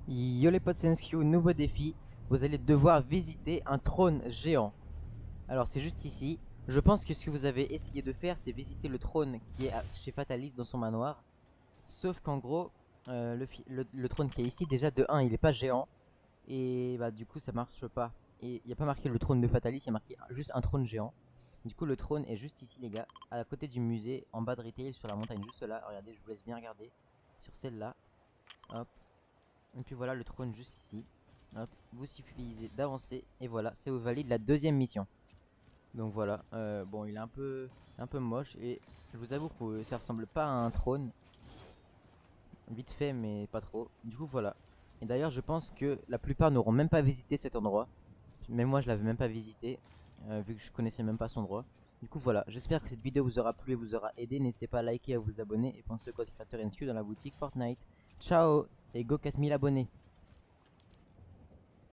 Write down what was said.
Yo les potes, c'est Ensky, nouveau défi. Vous allez devoir visiter un trône géant. Alors c'est juste ici. Je pense que ce que vous avez essayé de faire, c'est visiter le trône qui est chez Fatalis dans son manoir. Sauf qu'en gros, le trône qui est ici, déjà de 1, il est pas géant. Et bah du coup ça marche pas. Et il n'y a pas marqué le trône de Fatalis, il y a marqué juste un trône géant. Du coup le trône est juste ici les gars, à côté du musée, en bas de Retail, sur la montagne juste là. Regardez, je vous laisse bien regarder. Sur celle-là. Hop. Et puis voilà le trône juste ici. Hop, vous suffisez d'avancer et voilà, c'est au valide la deuxième mission. Donc voilà, bon il est un peu moche et je vous avoue que ça ressemble pas à un trône, vite fait mais pas trop. Du coup voilà. Et d'ailleurs je pense que la plupart n'auront même pas visité cet endroit. Même moi je l'avais même pas visité, vu que je connaissais même pas son endroit. Du coup voilà, j'espère que cette vidéo vous aura plu et vous aura aidé. N'hésitez pas à liker, à vous abonner et pensez au code créateur NSQ dans la boutique Fortnite. Ciao et go 4000 abonnés.